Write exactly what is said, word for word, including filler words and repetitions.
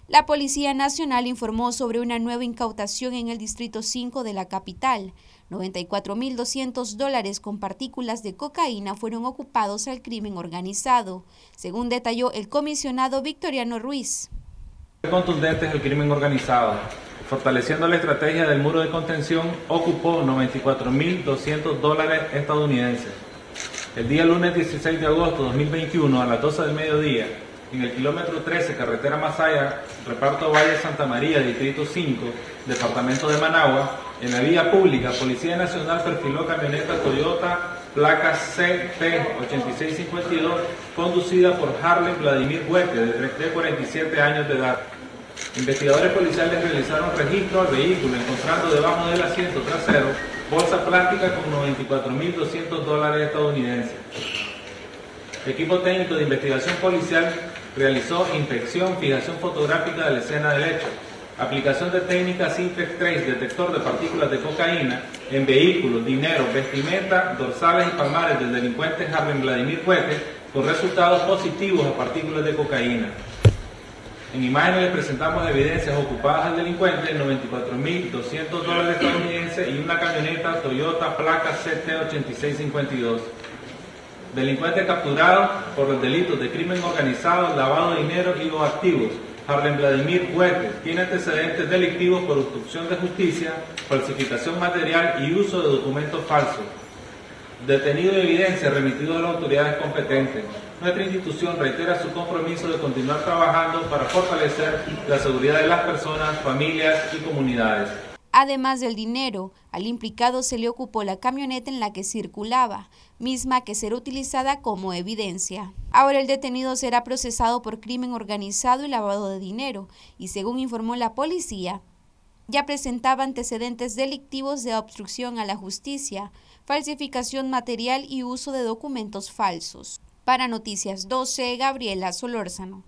La Policía Nacional informó sobre una nueva incautación en el Distrito cinco de la capital. noventa y cuatro mil doscientos dólares con partículas de cocaína fueron ocupados al crimen organizado, según detalló el comisionado Victoriano Ruiz. Contundente es el crimen organizado. Fortaleciendo la estrategia del muro de contención, ocupó noventa y cuatro mil doscientos dólares estadounidenses. El día lunes dieciséis de agosto de dos mil veintiuno, a las doce del mediodía, en el kilómetro trece, carretera Masaya, reparto Valle Santa María, distrito cinco, departamento de Managua, en la vía pública, Policía Nacional perfiló camioneta Toyota, placa C T ochenta y seis cincuenta y dos, conducida por Harlem Vladimir Huete, de cuarenta y siete años de edad. Investigadores policiales realizaron registro al vehículo, encontrando debajo del asiento trasero bolsa plástica con noventa y cuatro mil doscientos dólares estadounidenses. El equipo técnico de investigación policial realizó inspección, fijación fotográfica de la escena del hecho, aplicación de técnica Sintex tres, detector de partículas de cocaína en vehículos, dinero, vestimenta, dorsales y palmares del delincuente Harlem Vladimir Huete, con resultados positivos a partículas de cocaína. En imágenes les presentamos evidencias ocupadas al delincuente, noventa y cuatro mil doscientos dólares estadounidenses y una camioneta Toyota placa C T ochenta y seis cincuenta y dos. Delincuente capturado por los delitos de crimen organizado, lavado de dinero y o activos. Harlem Vladimir Huete tiene antecedentes delictivos por obstrucción de justicia, falsificación material y uso de documentos falsos. Detenido de evidencia remitido a las autoridades competentes. Nuestra institución reitera su compromiso de continuar trabajando para fortalecer la seguridad de las personas, familias y comunidades. Además del dinero, al implicado se le ocupó la camioneta en la que circulaba, misma que será utilizada como evidencia. Ahora el detenido será procesado por crimen organizado y lavado de dinero, y según informó la policía, ya presentaba antecedentes delictivos de obstrucción a la justicia, falsificación material y uso de documentos falsos. Para Noticias doce, Gabriela Solórzano.